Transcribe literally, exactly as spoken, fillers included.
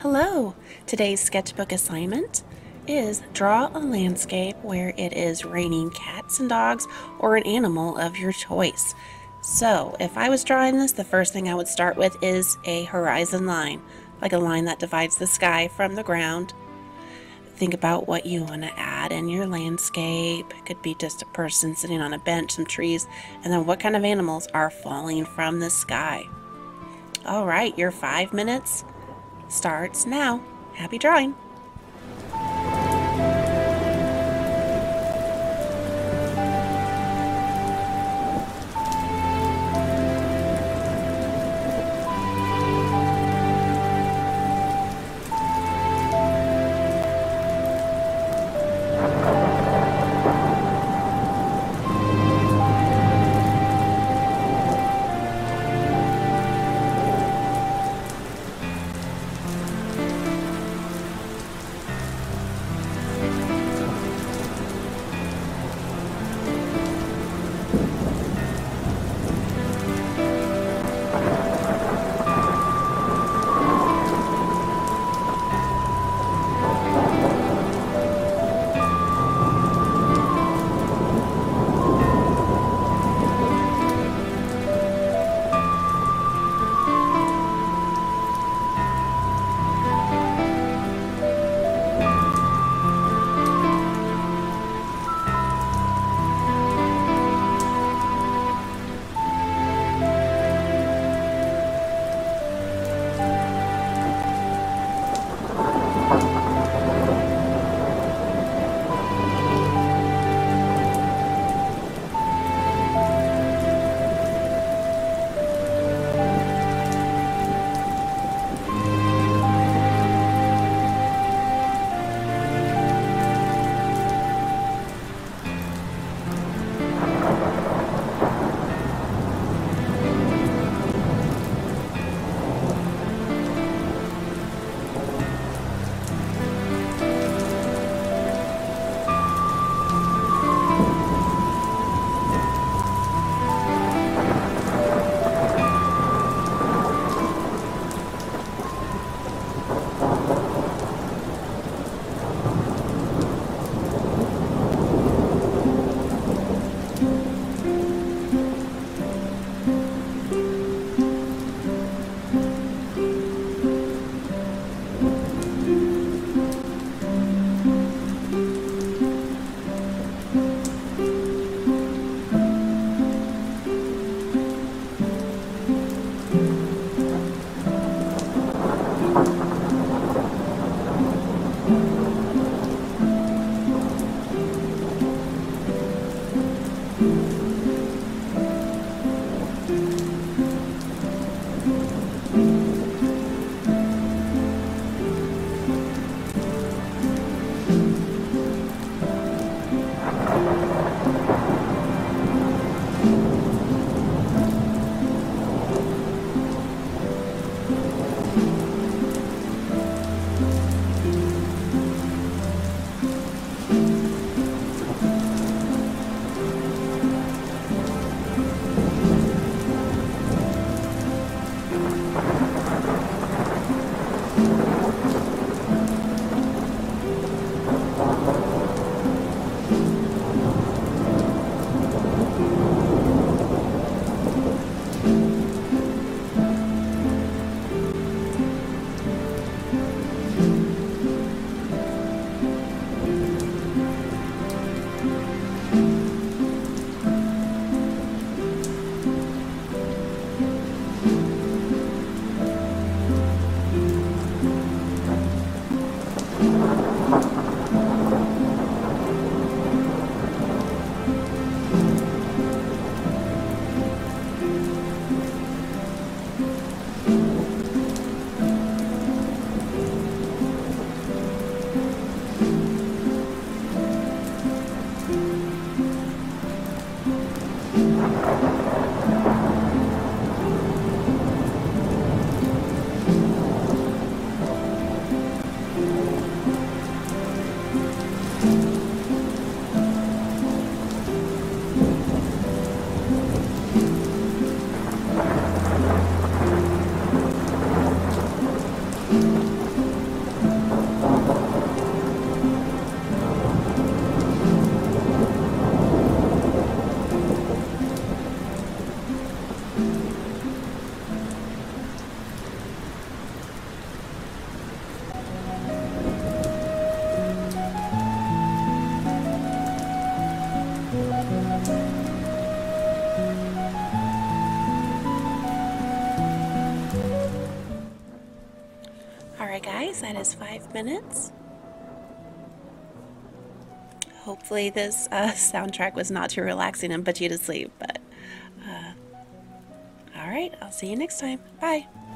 Hello! Today's sketchbook assignment is draw a landscape where it is raining cats and dogs or an animal of your choice. So if I was drawing this, the first thing I would start with is a horizon line, like a line that divides the sky from the ground. Think about what you want to add in your landscape. It could be just a person sitting on a bench, some trees, and then what kind of animals are falling from the sky. All right, your five minutes starts now. Happy drawing! guys, that is five minutes. Hopefully this uh, soundtrack was not too relaxing and put you to sleep, but uh, all right, I'll see you next time. Bye.